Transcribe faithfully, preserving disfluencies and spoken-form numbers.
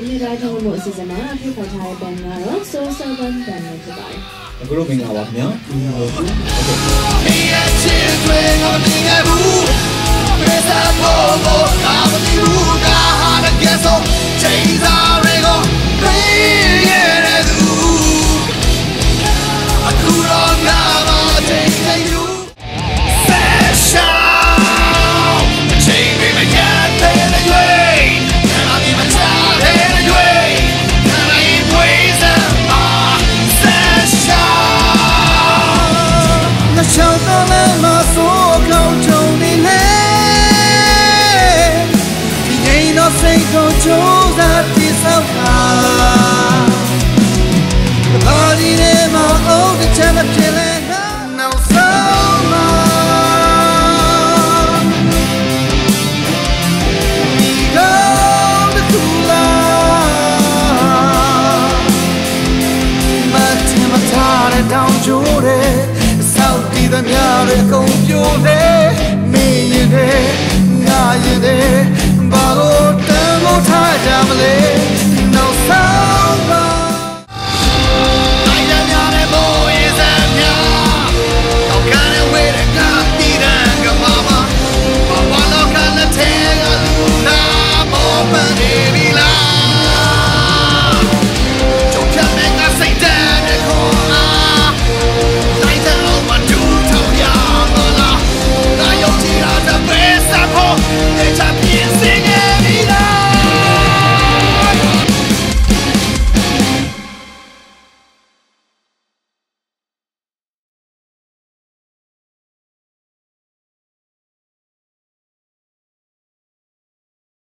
နေ့တိုင်းထုတ်လို့အစီအစဉ်မှာဖိတ်ခေါ်ထားတဲ့ဘန်ကတော့ Soul Seven Band နဲ့ဖြစ်ပါတယ်။အခုလိုမင်္ဂလာပါခင်ဗျာ။ဒီလိုဟုတ်ကဲ့။ဒီရဲ့ချစ်တွေငါမသိခဲ့ဘူး။ဘယ်သာဖို့ကိုငါမသိဘူး။ငါဟာတကယ်ဆိုချိန်စားတွေကိုပေးခဲ့တဲ့သူ။အခုတော့ငါမချိန်ချိန်ယူ။ဆက်ရှောင်းချိန်တွေမရတဲ့ရွေး။ငါမမချတဲ့ရွေး။ငါရင်ဝေးစမ်းပါဆက်ရှောင်း။ငါရှောင်းတော့လည်းမဆိုးကောင်းကြုံနေလေဒီငိမ့်တော့စိတ်ကိုကြိုးစားတည်ဆောက်တာဘာဒီနေမှာအိုးတစ်ချက်မဖြစ်လဲနောက်ဆုံးမှာဒီကောင်းတစ်ခုလားမထင်မထားတဲ့တောင်ကျိုးတဲ့ဆောက်တည်သမျှတွေကုန်ပြိုတယ်မင်းရင်တဲ့ငါရင်တဲ့ဘာလို့တန်ဖို့ထားကြမလဲ